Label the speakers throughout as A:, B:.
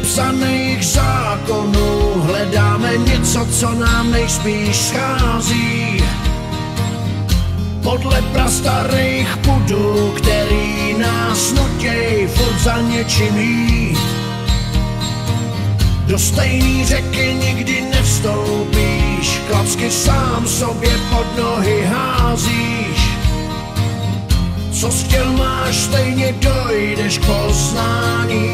A: nepsaných zákonů hledáme něco, co nám nejspíš schází. Podle prastarých pudů, který nás nutěj furt za něčím jít. Do stejný řeky nikdy nevstoupíš, klacky sám sobě pod nohy házíš. Co chtěl máš, stejně dojdeš k poznání.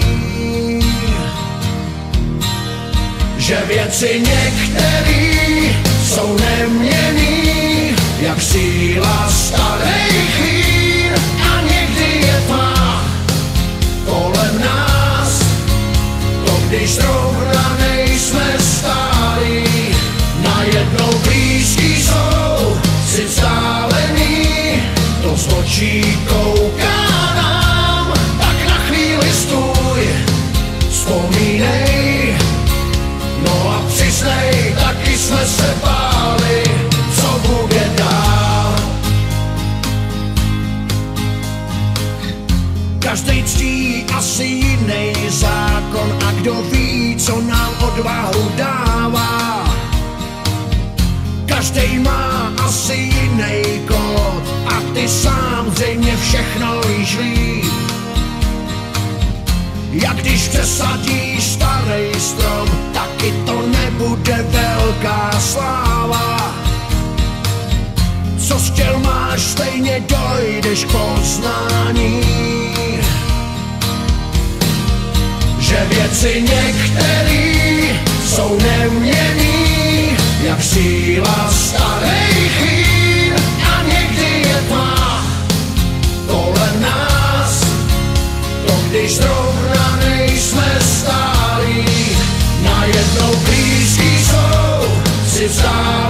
A: Že věci některý jsou neměnný, jak síla starých vín, a někdy je tma kolem nás, to když zrovna nejsme stálí. Najednou blízký jsou si vzdálený, to z očí kouká nám, tak na chvíli stůj, vzpomínej, no a přiznej, taky jsme se báli, co bude dál. Každej ctí asi jiný zákon a kdo ví, co nám odvahu dává. Každej má asi jiný kód a ty sám zřejmě všechno víš líp. Jak když přesadíš starý strom, taky to nebude velká sláva. Co chtěl máš, stejně dojdeš k poznání. Že věci některý jsou neměnný, jak síla starých vín, a někdy je tma kolem nás, to když zrovna nejsme stálí. Najednou blízký jsou si vzdálený,